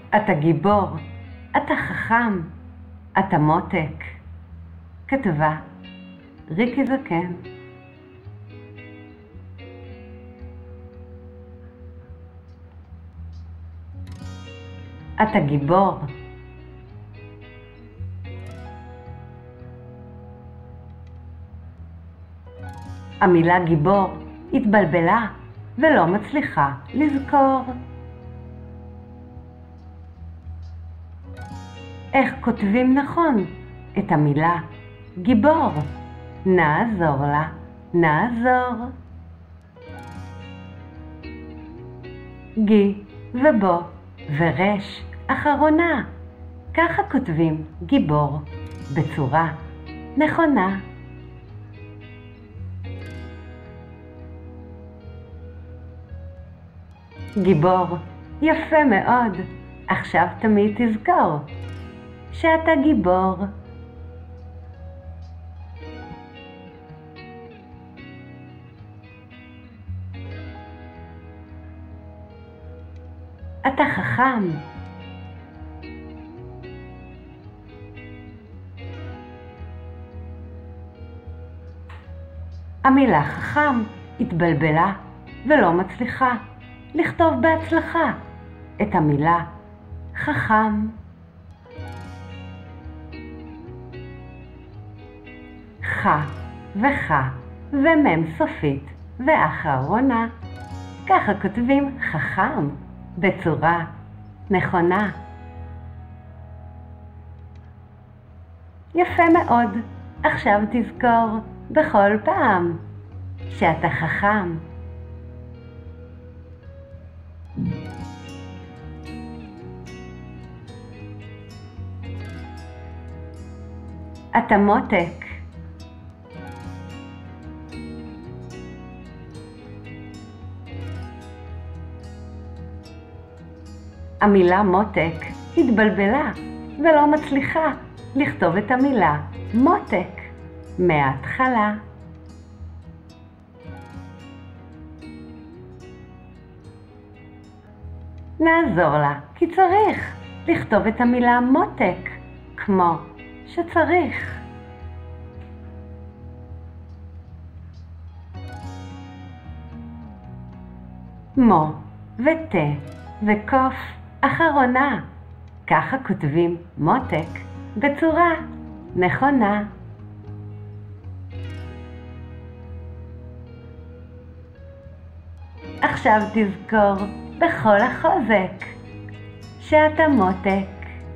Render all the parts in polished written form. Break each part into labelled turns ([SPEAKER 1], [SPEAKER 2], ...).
[SPEAKER 1] אתה גיבור, אתה חכם, אתה מותק. כתבה ריקי זקן. אתה גיבור. המילה גיבור התבלבלה ולא מצליחה לזכור. איך כותבים נכון את המילה גיבור? נעזור לה, נעזור. גי ובו ורש אחרונה. ככה כותבים גיבור בצורה נכונה. גיבור, יפה מאוד. עכשיו תמיד תזכור שאתה גיבור. אתה חכם. המילה חכם התבלבלה ולא מצליחה לכתוב בהצלחה את המילה חכם. ח וח ומם סופית ואחרונה. ככה כותבים חכם בצורה נכונה. יפה מאוד. עכשיו תזכור בכל פעם שאתה חכם. אתה מותק. המילה מותק התבלבלה ולא מצליחה לכתוב את המילה מותק מההתחלה. נעזור לה, כי צריך לכתוב את המילה מותק כמו שצריך. מו ותה וקוף אחרונה. ככה כותבים מותק בצורה נכונה. עכשיו תזכור בכל החוזק שאתה מותק.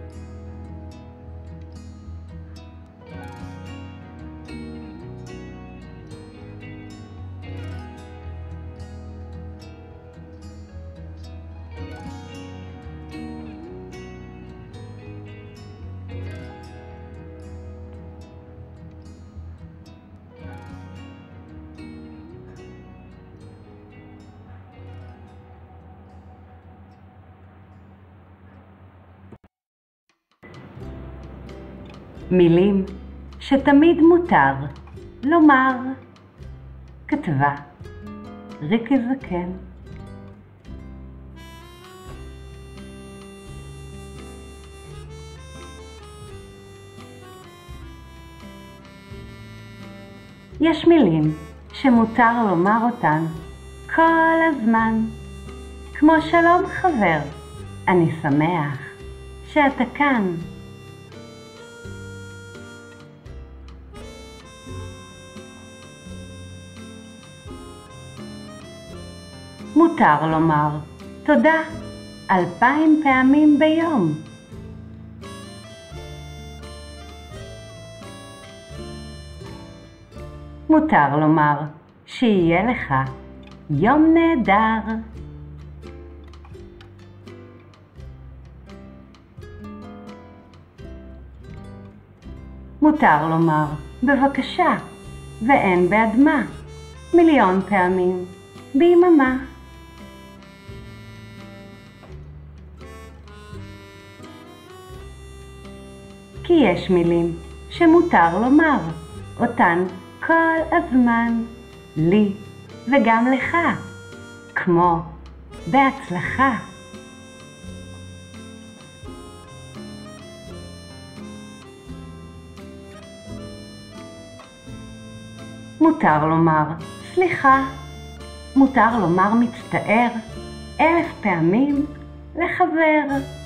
[SPEAKER 1] מילים שתמיד מותר לומר. כתבה ריקי זקן. יש מילים שמותר לומר אותן כל הזמן, כמו שלום חבר, אני שמח שאתה כאן. מותר לומר תודה 2,000 פעמים ביום. מותר לומר שיהיה לך יום נהדר. מותר לומר בבקשה ואין בעד מה 1,000,000 פעמים ביממה. כי יש מילים שמותר לומר אותן כל הזמן, לי וגם לך, כמו בהצלחה. מותר לומר סליחה. מותר לומר מצטער 1000 פעמים לחבר.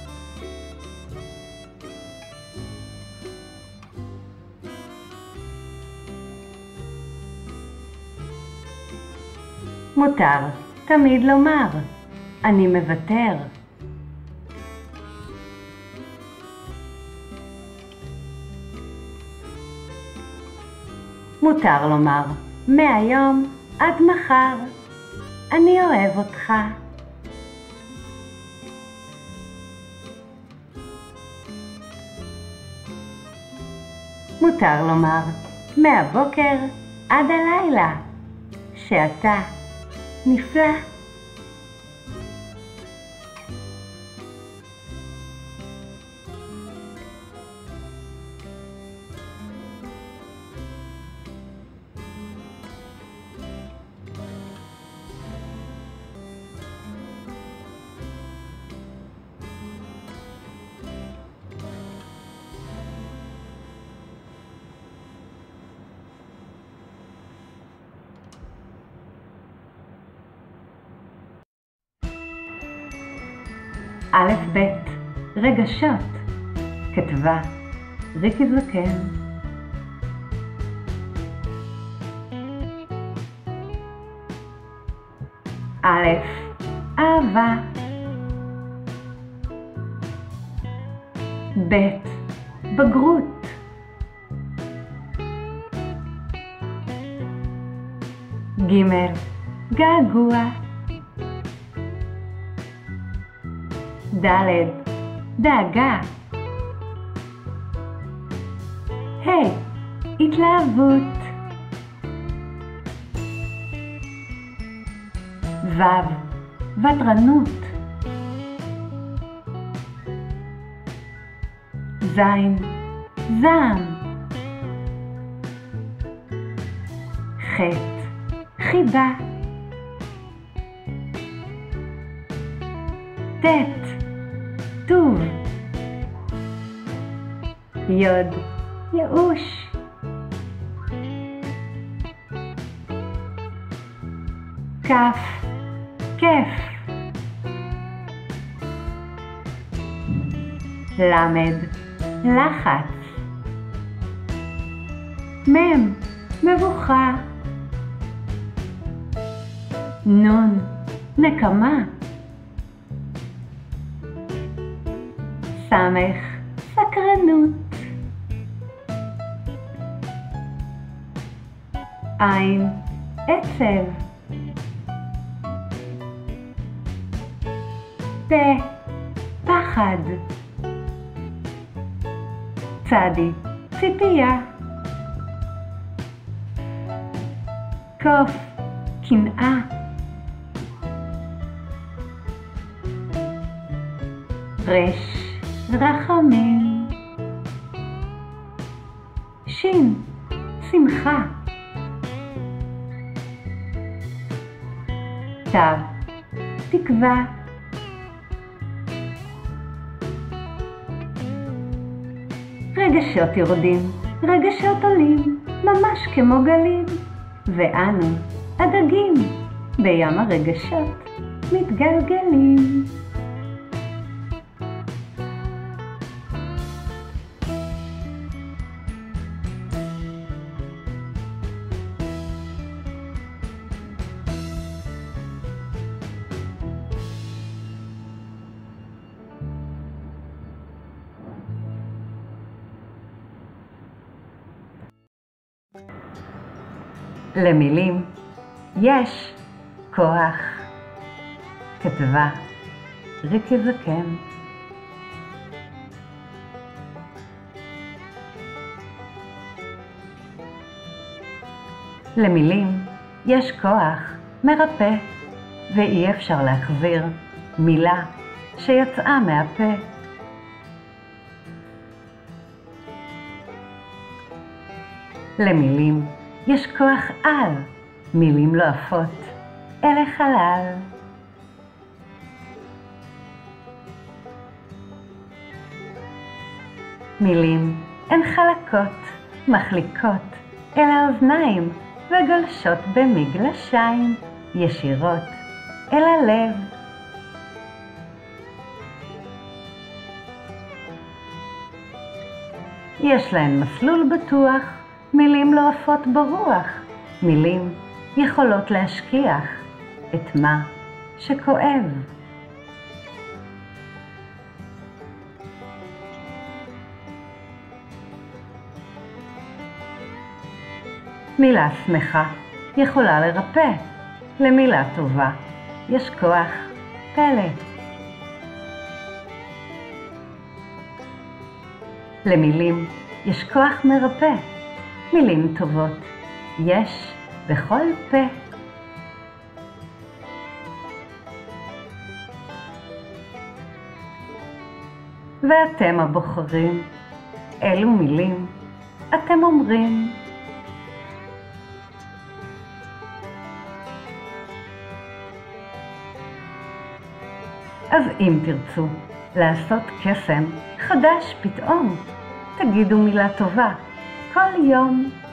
[SPEAKER 1] מותר תמיד לומר אני מוותר. מותר לומר מהיום עד מחר אני אוהב אותך. מותר לומר מהבוקר עד הלילה שאתה נפלא. א' ב' רגשות. כתבה ריקי זקן. א' אהבה. ב' בגרות. ג' געגוע. ד' דאגה. ה' התלהבות. ו' ותרנות. ז' זעם. ח' חיבה. ט' טוב. י' ייאוש. כ' כיף. למד לחץ. מ' מבוכה. נון נקמה. סמך סקרנות. עין עצב. פה פחד. צדי ציפייה. קוף קנאה. רש רחמים. שין שמחה. תו תקווה. רגשות יורדים, רגשות עולים, ממש כמו גלים, ואנו הדגים בים הרגשות מתגלגלים. למילים יש כוח. כתבה ריקי זקן. למילים יש כוח מרפא, ואי אפשר להחזיר מילה שיצאה מהפה. למילים יש כוח על, מילים לא עפות אל החלל. מילים הן חלקות, מחליקות אל האוזניים וגולשות במגלשיים ישירות אל הלב. יש להן מסלול בטוח, מילים לא עפות ברוח, מילים יכולות להשכיח את מה שכואב. מילה שמחה יכולה לרפא, למילה טובה יש כוח פלא. למילים יש כוח מרפא, מילים טובות יש בכל פה. ואתם הבוחרים, אילו מילים אתם אומרים? אז אם תרצו לעשות קסם חדש פתאום, תגידו מילה טובה כל יום.